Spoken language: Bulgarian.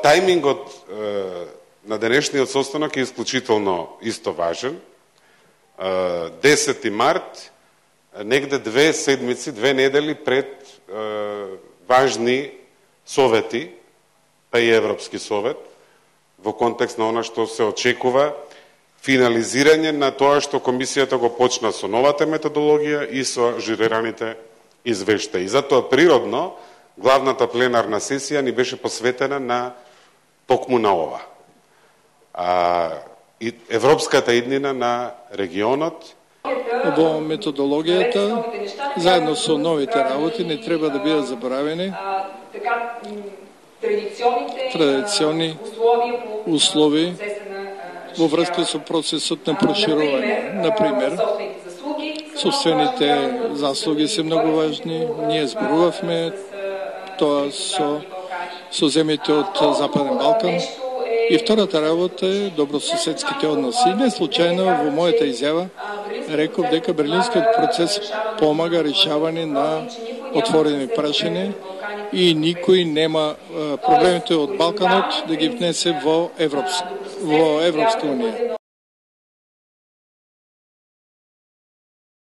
Тајмингот на денешниот состанок е исклучително исто важен. 10 март, негде 2 седмици, 2 недели пред важни совети, па и Европски совет, во контекст на она што се очекува финализирање на тоа што комисијата го почна со новата методологија и со жирираните извештаи. Затоа природно главната пленарна сесија ни беше посветена на токму на ова. И европската иднина на регионот. Во методологијата, заедно со новите работи, не треба да бидат забравени традиционни услови во врска со процесот на проширување. Например, собствените заслуги се многу важни. Ние зборувавме тоа со земјите од Западен Балкан. И втората работа е добрососедските односи. Не случајно во мојата изјава реков дека Берлинскиот процес помага решавање на отворени прашања и никој нема проблемите од Балканот да ги внесе во Европска унија.